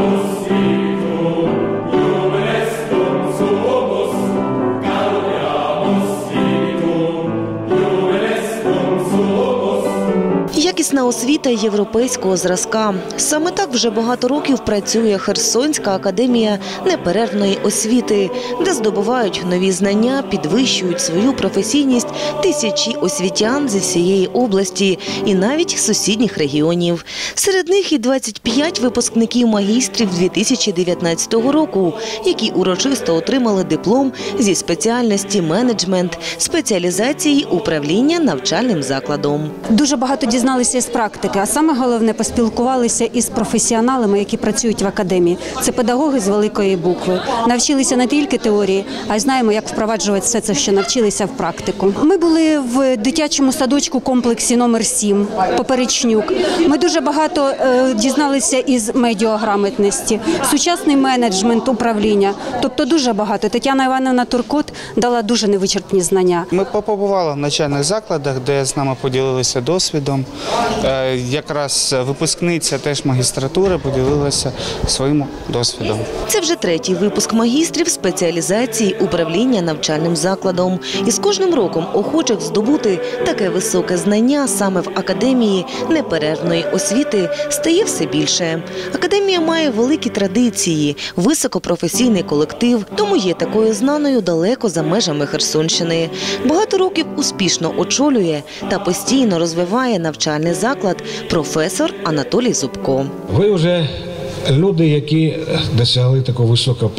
Якісна освіта європейського зразка. Саме так вже багато років працює Херсонська академія неперервної освіти, де здобувають нові знання, підвищують свою професійність тисячі освітян зі всієї області і навіть сусідніх регіонів. Серед них і 25 випускників магістрів 2019 року, які урочисто отримали диплом зі спеціальності менеджмент, спеціалізації управління навчальним закладом. Дуже багато дізналися з практики, а саме головне – поспілкувалися із професіоналами, які працюють в академії. Це педагоги з великої букви. Навчилися не тільки теорії, а й знаємо, як впроваджувати все це, що навчилися в практику. Ми були в дитячому садочку комплексі номер 7 Поперечнюк. Ми дуже багато дізналися із медіаграмотності, сучасний менеджмент управління, тобто дуже багато. Тетяна Іванівна Туркот дала дуже невичерпні знання. Ми побували в навчальних закладах, де з нами поділилися досвідом. Якраз випускниця теж магістратури поділилася своїм досвідом. Це вже третій випуск магістрів спеціалізації управління навчальним закладом. І з кожним роком охочих здобути таке високе знання саме в академії неперервної освіти стає все більше. Академія має великі традиції, високопрофесійний колектив, тому є такою знаною далеко за межами Херсонщини. Багато років успішно очолює та постійно розвиває навчальний заклад професор Анатолій Зубко. Ви вже люди, які досягли такого високого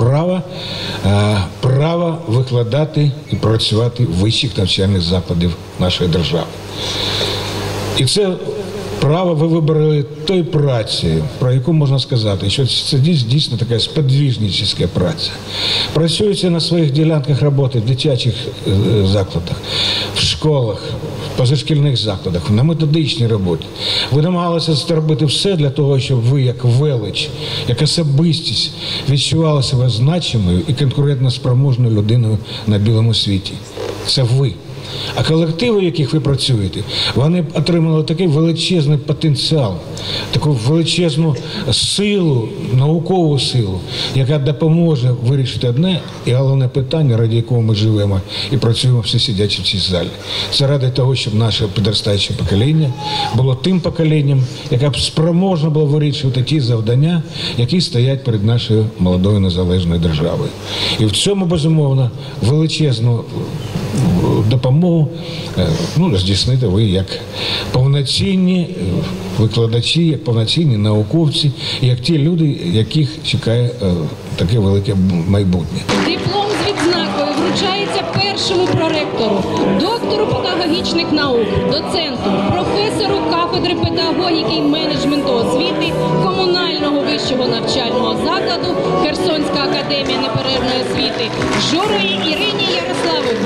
права викладати і працювати в вищих навчальних закладів нашої держави. І це право ви вибрали той праці, про яку можна сказати, що це дійсно така сподвижницька праця. Працюється на своїх ділянках роботи в дитячих закладах, в школах, в позашкільних закладах, на методичній роботі. Ви намагалися зробити все для того, щоб ви, як велич, як особистість, відчували себе значимою і конкурентноспроможною людиною на білому світі. Це ви. А колективи, в яких ви працюєте, вони отримали такий величезний потенціал, таку величезну силу, наукову силу, яка допоможе вирішити одне і головне питання, ради якого ми живемо і працюємо всі сидячи в цій залі. Це ради того, щоб наше підростаюче покоління було тим поколінням, яке б спроможне було вирішувати ті завдання, які стоять перед нашою молодою незалежною державою. І в цьому, безумовно, величезну допомогу здійснити ви як повноцінні викладачі, як повноцінні науковці, як ті люди, яких чекає таке велике майбутнє. Диплом з відзнакою вручається першому проректору, доктору педагогічних наук, доценту, професору кафедри педагогіки і менеджменту освіти комунального вищого навчального закладу Херсонська академія неперервної освіти Журовій Ірині Ярославівні.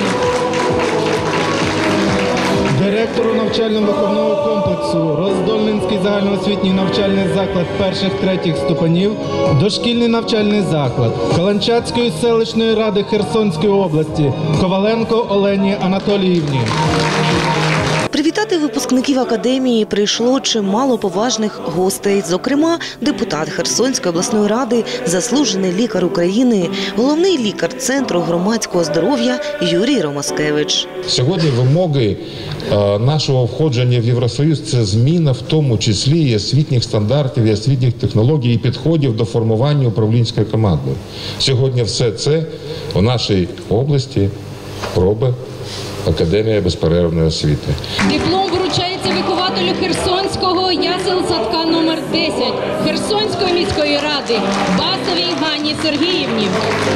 Директору навчально-виховного комплексу Роздольненський загальноосвітній навчальний заклад перших-третіх ступенів, дошкільний навчальний заклад Каланчацької селищної ради Херсонської області Коваленко Олені Анатоліївні. Привітати випускників академії прийшло чимало поважних гостей, зокрема депутат Херсонської обласної ради, заслужений лікар України, головний лікар Центру громадського здоров'я Юрій Ромаскевич. Сьогодні вимоги нашого входження в Євросоюз – це зміна в тому числі і освітніх стандартів, і освітніх технологій, і підходів до формування управлінської команди. Сьогодні все це у нашій області робить Академія безперервної освіти. Диплом вручається вихователю Херсонського ясел-садка номер 10 Херсонської міської ради Басовій Ганні Сергіївні.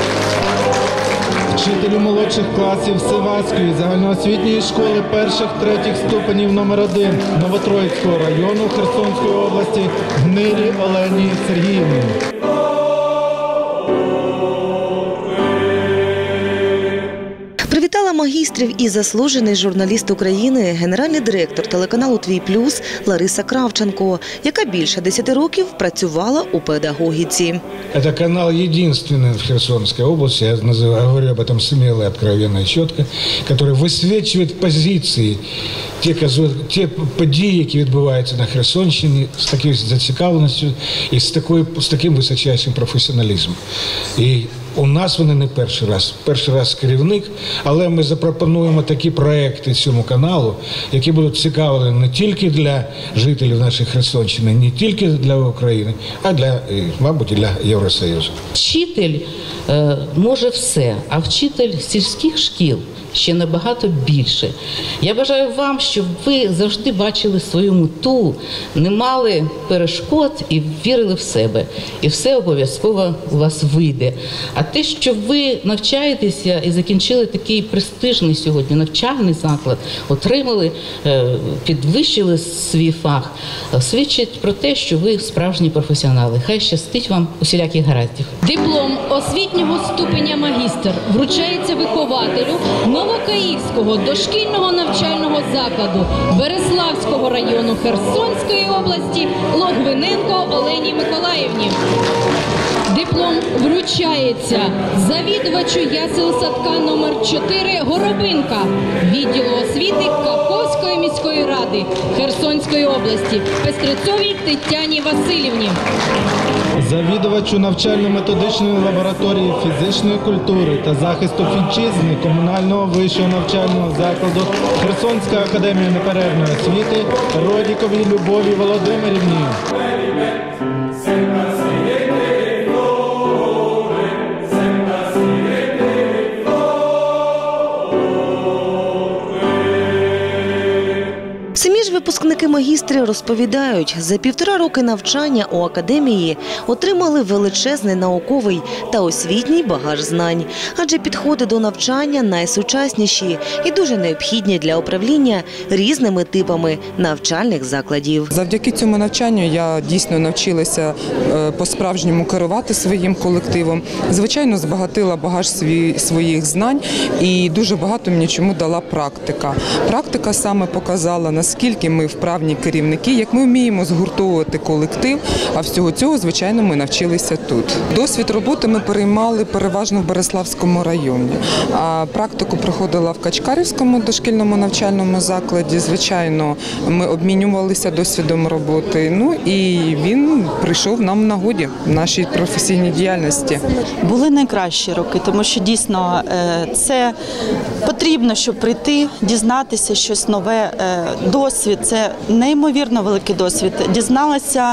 Вчителю молодших класів Сиваської загальноосвітньої школи перших-третіх ступенів номер 1 Новотроїцького району Херсонської області Гнилі Олені Сергіївні. Привітала магістрів магістрів і заслужений журналіст України, генеральний директор телеканалу «Твій плюс» Лариса Кравченко, яка більше 10 років працювала у педагогіці. Это канал единственный в Херсонской области, я говорю об этом смело, откровенно и четко, который высвечивает позиции, ті події, які відбуваються на Херсонщині, з такою зацікавленістю і з таким височайшим професіоналізмом. І у нас вони не перший раз керівник, але ми запропонуємо такі проекти цьому каналу, які будуть цікаві не тільки для жителів нашої Херсонщини, не тільки для України, а мабуть, і для Євросоюзу. Вчитель може все, а вчитель сільських шкіл ще набагато більше. Я бажаю вам, щоб ви завжди бачили свою мету, не мали перешкод і вірили в себе. І все обов'язково у вас вийде. А те, що ви навчаєтеся і закінчили такий престижний сьогодні навчальний заклад, отримали, підвищили свій фах, свідчить про те, що ви справжні професіонали. Хай щастить вам усіляких гараздів. Диплом освітнього ступеня магістр вручається вихователю Новокаївського дошкільного навчального закладу Береславського району Херсонської області Логвиненко Олені Миколаївні. Диплом вручається завідувачу ясел-садка номер 4 Горобинка відділу освіти Каховської міської ради Херсонської області Пестрецовій Тетяні Васильівні. Завідувачу навчально-методичної лабораторії фізичної культури та захисту вітчизни комунального вищого навчального закладу Херсонська академія неперервної освіти Родіковій Любові Володимирівні. Самі ж випускники магістрів розповідають, за 1,5 роки навчання у академії отримали величезний науковий та освітній багаж знань. Адже підходи до навчання найсучасніші і дуже необхідні для управління різними типами навчальних закладів. Завдяки цьому навчанню я дійсно навчилася по-справжньому керувати своїм колективом. Звичайно, збагатила багаж своїх знань і дуже багато мені чому дала практика. Практика саме показала, наскільки ми вправні керівники, як ми вміємо згуртовувати колектив, а всього цього, звичайно, ми навчилися тут. Досвід роботи ми переймали переважно в Береславському районі, а практику проходила в Качкарівському дошкільному навчальному закладі. Звичайно, ми обмінювалися досвідом роботи, і він прийшов нам в нагоді в нашій професійній діяльності. Були найкращі роки, тому що дійсно це потрібно, щоб прийти, дізнатися щось нове. Досвід – це неймовірно великий досвід. Дізналася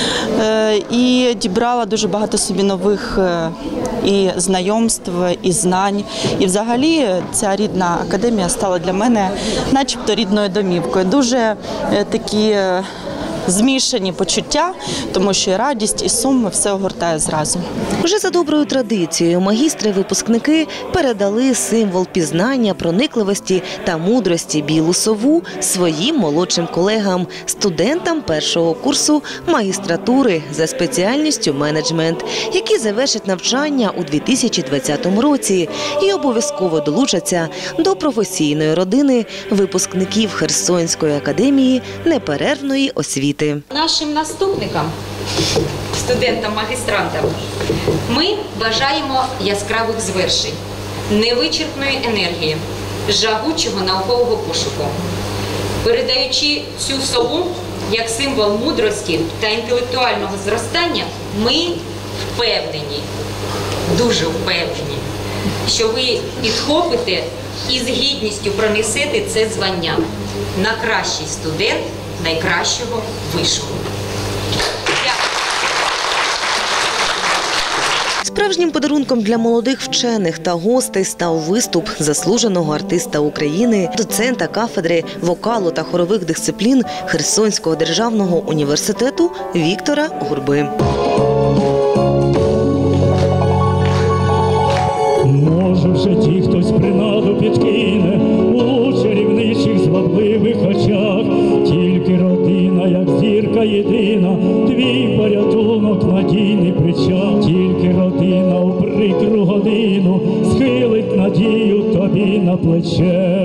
і дібрала дуже багато собі нових і знайомств, і знань. І взагалі ця рідна академія стала для мене начебто рідною домівкою. Дуже такі змішані почуття, тому що і радість, і сум все огортає зразу. Уже за доброю традицією магістри-випускники передали символ пізнання, проникливості та мудрості білу сову своїм молодшим колегам, студентам першого курсу магістратури за спеціальністю менеджмент, які завершать навчання у 2020 році і обов'язково долучаться до професійної родини випускників Херсонської академії неперервної освіти. Нашим наступникам, студентам-магістрантам, ми бажаємо яскравих звершень, невичерпної енергії, жагучого наукового пошуку. Передаючи цю сову як символ мудрості та інтелектуального зростання, ми впевнені, дуже впевнені, що ви підхопите і з гідністю пронесете це звання на кращий студент найкращого вишу. Справжнім подарунком для молодих вчених та гостей став виступ заслуженого артиста України, доцента кафедри вокалу та хорових дисциплін Херсонського державного університету Віктора Гурби. Може в житті хтось принаду підкине у чарівничих звабливих очах, тільки родина, як зірка єдина, твій порятунок, надійний причал, тільки родина у прикру годину схилить надію тобі на плече.